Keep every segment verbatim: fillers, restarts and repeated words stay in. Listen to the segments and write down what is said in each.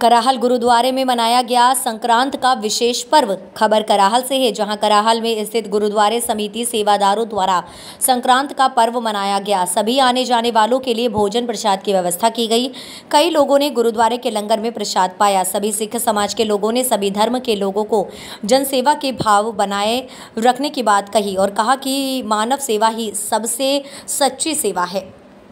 कराहल गुरुद्वारे में मनाया गया संक्रांत का विशेष पर्व। खबर कराहल से है, जहां कराहल में स्थित गुरुद्वारे समिति सेवादारों द्वारा संक्रांत का पर्व मनाया गया। सभी आने जाने वालों के लिए भोजन प्रसाद की व्यवस्था की गई। कई लोगों ने गुरुद्वारे के लंगर में प्रसाद पाया। सभी सिख समाज के लोगों ने सभी धर्म के लोगों को जनसेवा के भाव बनाए रखने की बात कही और कहा कि मानव सेवा ही सबसे सच्ची सेवा है।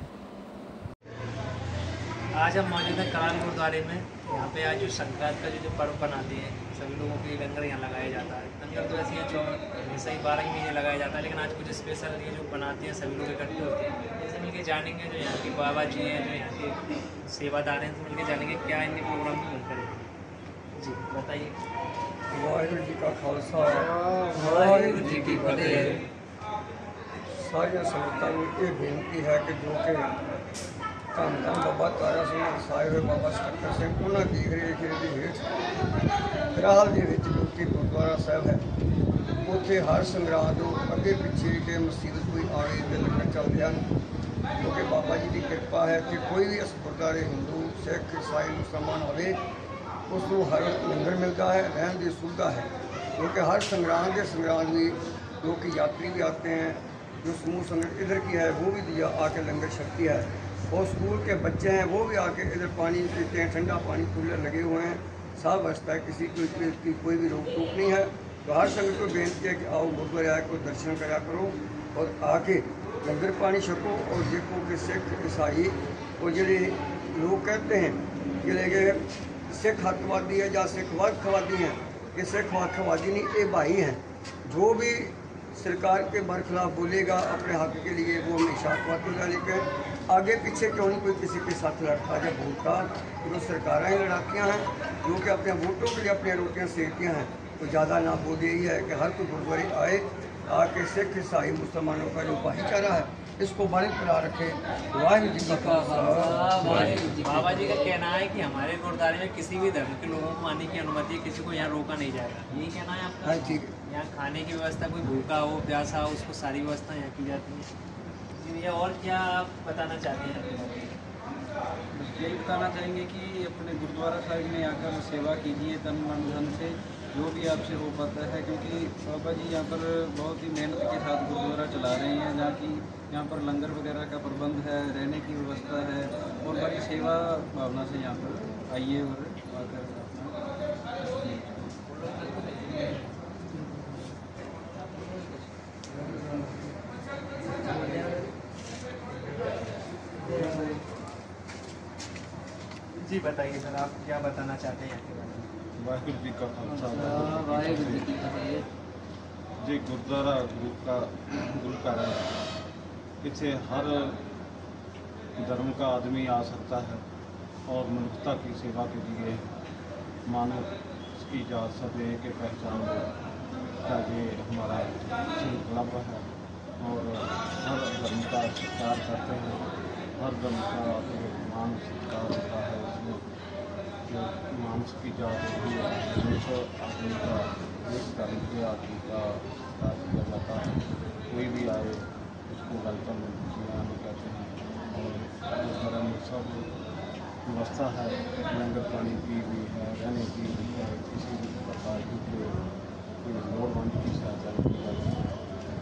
आज हम मौजूद हैं कराहल गुरुद्वारे में। यहाँ पे आज जो संक्रांत का जो जो पर्व बनाते हैं, सभी लोगों के लिए लंगर यहाँ लगाया जाता है। लंगर तो ऐसे ही हमेशा ही बारह ही महीने लगाया जाता है, लेकिन आज कुछ स्पेशल ये जो बनाते हैं सभी लोग इकट्ठे होते हैं। जैसे मिलकर जानेंगे जो यहाँ के बाबा जी हैं, जो यहाँ के सेवादार हैं, तो मिलकर जानेंगे क्या इनके प्रोग्राम में मिलकर है। जी बताइए। वाहिगुरू जी का खालसा वाहिगुरू जी की फतेह। सारिया संगतां नूं ये बेनती है कि जो कि धन धन बाबा तारा सिंह वसाए हुए बाबा सतकर सिंह उन्होंने देख रेख की हेठ कराहल के जो कि गुरुद्वारा साहब है, उत्थे हर संगरांद अगे पिछे के मुसीबत कोई आने तो लंगर चलते हैं। क्योंकि बाबा जी की कृपा है कि कोई भी इस गुरुद्वारे हिंदू सिख ईसाई मुसलमान होवे उसको हर लंगर मिलता है, रहने की सुविधा है। क्योंकि हर संगरांद के संगरांद भी जो कि यात्री भी आते हैं, जो समूह संगत इधर की है वो भी दिया आके लंगर छकती है, और स्कूल के बच्चे हैं वो भी आके इधर पानी पीते हैं, ठंडा पानी कूलर लगे हुए हैं, सब व्यवस्था है, किसी की, की कोई भी रोक टोक नहीं है। तो हर संगत को बेनती है कि आओ गुरुद्वारे आके दर्शन करा करो और आके लंगर पानी छको। और देखो कि सिख ईसाई और जो लोग कहते हैं कि लेके सिख हकवादी है या सिख वक्फवादी हैं, कि सिख वक्फवादी नहीं, ये भाई हैं। जो भी सरकार के बरखिलाफ बोलेगा अपने हक के लिए वो हमेशा हकवाद होगा, लेकिन आगे पीछे क्यों नहीं कोई किसी के साथ लड़ता है। जब वोट का तो सरकार ही लड़ातियाँ हैं जो कि अपने वोटों के लिए अपनी रोटियाँ सेकतियाँ हैं। तो ज़्यादा ना बोल यही है कि हर कोई गुरुद्वारे आए, आके सिख ईसाई मुसलमानों का जो भाईचारा है इसको बरकरार रखे। वाहिगुरू जी का खालसा। बाबा जी का कहना है कि हमारे गुरुद्वारे में किसी भी धर्म के लोगों को आने की अनुमति है, किसी को यहाँ रोका नहीं जाएगा। यही कहना है आपका? हाँ ठीक है। यहाँ खाने की व्यवस्था, कोई भूखा हो प्यासा हो उसको सारी व्यवस्था यहाँ की जाती है। जी भैया, और क्या आप बताना चाहते हैं? यही बताना चाहेंगे कि अपने गुरुद्वारा साहिब में आकर सेवा कीजिए तन मन धन से, जो भी आपसे हो पाता है। क्योंकि बाबा जी यहाँ पर बहुत ही मेहनत के साथ गुरुद्वारा चला रहे हैं, जहाँ की यहाँ पर लंगर वगैरह का प्रबंध है, रहने की व्यवस्था है, और बड़ी सेवा भावना से यहाँ पर आइए और आकर जी बताइए सर, आप क्या बताना चाहते हैं यहाँ के बारे में? वाहिगुरू जी का खालसा वाहिगुरू जी की फतेह। जी गुरुद्वारा गुरु का गुरु घर है, इसे हर धर्म का आदमी आ सकता है और मनुष्यता की सेवा के लिए मानव की जात सब एक के पहचान का ये हमारा क्लब है, और हर धर्म का सत्कार करते हैं। हर धर्म का मान सत्कार होता है, इसमें जो मांस की जात होती है मनुष्य आदमी का एक धर्म के आदमी का सत्कार किया जाता है। कोई भी आए उसको वेलकम कहते हैं, और इस धर्म में सब व्यवस्था है, लंगर पानी की भी है, रहने की भी है, किसी भी प्रकार की कोई लोड़वंद की सहायता की जाती है।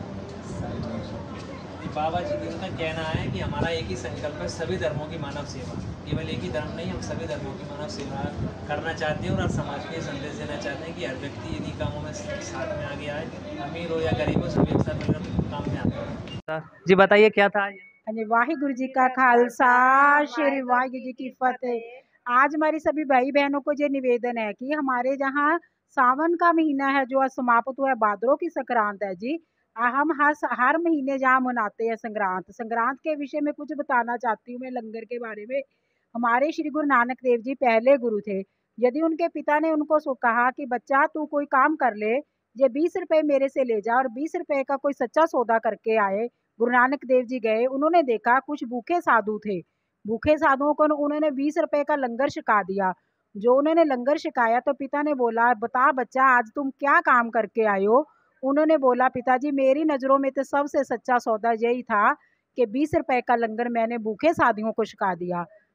बाबा जी का उनका कहना है कि हमारा एक ही संकल्प है, सभी धर्मों की मानव सेवा। केवल एक ही धर्म नहीं, हम सभी धर्मों की मानव सेवा करना चाहते हैं और समाज के संदेश देना चाहते हैं कि हर व्यक्ति इन्हीं कामों में साथ में आगे आए, अमीर हो या गरीब हो, सभी एक साथ मिलकर काम में आते हैं। जी बताइए क्या था? वाहिगुरू जी का खालसा श्री वाहिगुरू जी की फतेह। आज हमारी सभी भाई बहनों को ये निवेदन है कि हमारे जहाँ सावन का महीना है जो आज समाप्त हुआ है, भाद्रों की संक्रांत है जी। हम हर हर महीने जहाँ मनाते हैं संक्रांत। संक्रांत के विषय में कुछ बताना चाहती हूँ मैं लंगर के बारे में। हमारे श्री गुरु नानक देव जी पहले गुरु थे। यदि उनके पिता ने उनको कहा कि बच्चा तू कोई काम कर ले, ये बीस रुपए मेरे से ले जा और बीस रुपए का कोई सच्चा सौदा करके आए। गुरु नानक देव जी गए, उन्होंने देखा कुछ भूखे साधु थे। भूखे साधुओं को उन्होंने बीस रुपए का लंगर छिका दिया। जो उन्होंने लंगर छिकाया तो पिता ने बोला, बता बच्चा आज तुम क्या काम करके आए हो? उन्होंने बोला, पिताजी मेरी नज़रों में तो सबसे सच्चा सौदा यही था कि बीस रुपए का लंगर मैंने भूखे साधुओं को छिका दिया।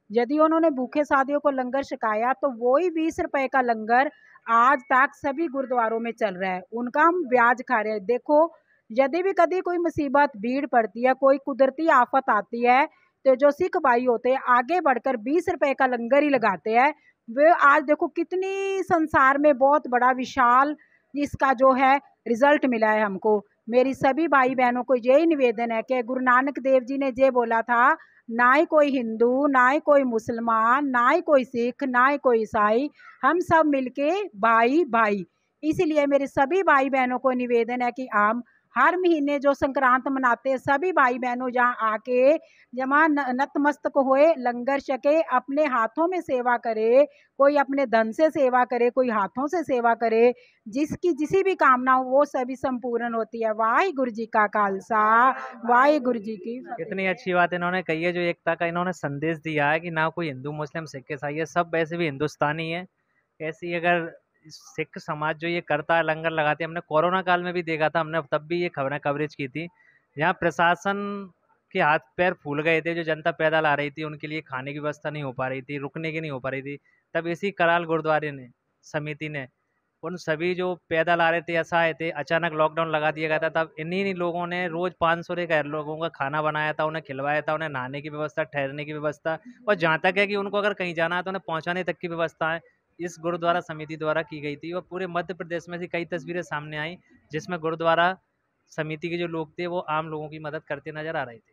यदि उन्होंने भूखे साधियों को लंगर छकाया तो वही बीस रुपए का लंगर आज तक सभी गुरुद्वारों में चल रहा है। उनका हम ब्याज खा रहे हैं। देखो, यदि भी कभी कोई मुसीबत भीड़ पड़ती है, कोई कुदरती आफत आती है, तो जो सिख भाई होते हैं आगे बढ़कर बीस रुपए का लंगर ही लगाते हैं। वे आज देखो कितनी संसार में बहुत बड़ा विशाल इसका जो है रिजल्ट मिला है हमको। मेरी सभी भाई बहनों को यही निवेदन है कि गुरु नानक देव जी ने ये बोला था, ना ही कोई हिंदू, ना ही कोई मुसलमान, ना ही कोई सिख, ना ही कोई ईसाई, हम सब मिलके भाई भाई। इसीलिए मेरे सभी भाई बहनों को निवेदन है कि हम हर महीने जो संक्रांत मनाते हैं, सभी भाई बहनों यहाँ आके जमा नतमस्तक होए, लंगर छके, अपने हाथों में सेवा करे, कोई अपने धन से सेवा करे, कोई हाथों से सेवा करे, जिसकी जिसी भी कामना हो वो सभी संपूर्ण होती है। वाहिगुरु जी का खालसा, वाहिगुरु जी की फतेह। कितनी अच्छी बात इन्होंने कही है, जो एकता का इन्होंने संदेश दिया है कि ना कोई हिंदू मुस्लिम सिख ईसाई है, सब वैसे भी हिंदुस्तानी है। ऐसी अगर सिख समाज जो ये करता है, लंगर लगाते हैं, हमने कोरोना काल में भी देखा था, हमने तब भी ये खबरें कवरेज की थी, जहाँ प्रशासन के हाथ पैर फूल गए थे। जो जनता पैदल आ रही थी उनके लिए खाने की व्यवस्था नहीं हो पा रही थी, रुकने की नहीं हो पा रही थी, तब इसी कराल गुरुद्वारे ने समिति ने उन सभी जो पैदल आ रहे थे, असहाय थे, अचानक लॉकडाउन लगा दिया गया था, तब इन्हीं लोगों ने रोज पाँच सौ एक लोगों का खाना बनाया था, उन्हें खिलवाया था, उन्हें नहाने की व्यवस्था, ठहरने की व्यवस्था, और जहाँ तक है कि उनको अगर कहीं जाना है तो उन्हें पहुँचाने तक की व्यवस्था है इस गुरुद्वारा समिति द्वारा की गई थी। और पूरे मध्य प्रदेश में से कई तस्वीरें सामने आई जिसमें गुरुद्वारा समिति के जो लोग थे वो आम लोगों की मदद करते नजर आ रहे थे।